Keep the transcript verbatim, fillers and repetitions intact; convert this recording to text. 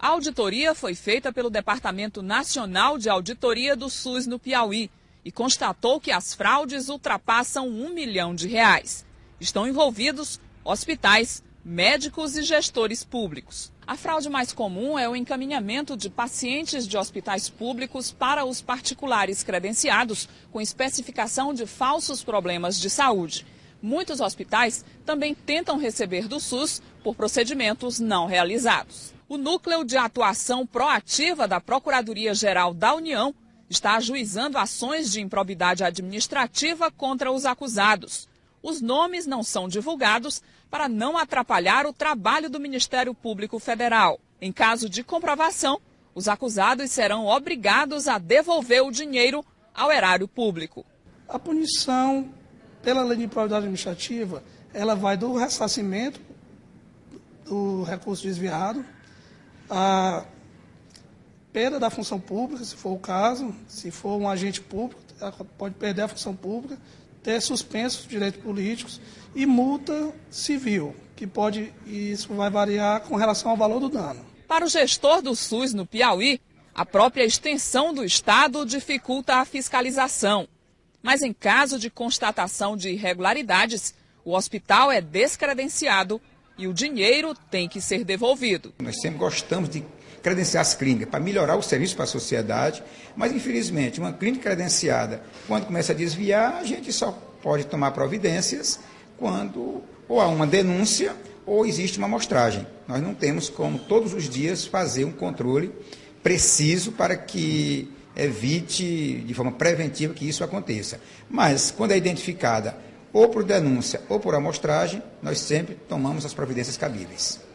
A auditoria foi feita pelo Departamento Nacional de Auditoria do SUS no Piauí e constatou que as fraudes ultrapassam um milhão de reais. Estão envolvidos hospitais, médicos e gestores públicos. A fraude mais comum é o encaminhamento de pacientes de hospitais públicos para os particulares credenciados com especificação de falsos problemas de saúde. Muitos hospitais também tentam receber do SUS por procedimentos não realizados. O Núcleo de Atuação Proativa da Procuradoria-Geral da União está ajuizando ações de improbidade administrativa contra os acusados. Os nomes não são divulgados para não atrapalhar o trabalho do Ministério Público Federal. Em caso de comprovação, os acusados serão obrigados a devolver o dinheiro ao erário público. A punição pela lei de improbidade administrativa, ela vai do ressarcimento do recurso desviado, a perda da função pública, se for o caso, se for um agente público, ela pode perder a função pública, ter suspensos direitos políticos e multa civil, que pode, isso vai variar com relação ao valor do dano. Para o gestor do SUS no Piauí, a própria extensão do Estado dificulta a fiscalização. Mas em caso de constatação de irregularidades, o hospital é descredenciado e o dinheiro tem que ser devolvido. Nós sempre gostamos de credenciar as clínicas para melhorar o serviço para a sociedade, mas infelizmente uma clínica credenciada, quando começa a desviar, a gente só pode tomar providências quando ou há uma denúncia ou existe uma amostragem. Nós não temos como todos os dias fazer um controle preciso para que evite de forma preventiva que isso aconteça. Mas quando é identificada ou por denúncia ou por amostragem, nós sempre tomamos as providências cabíveis.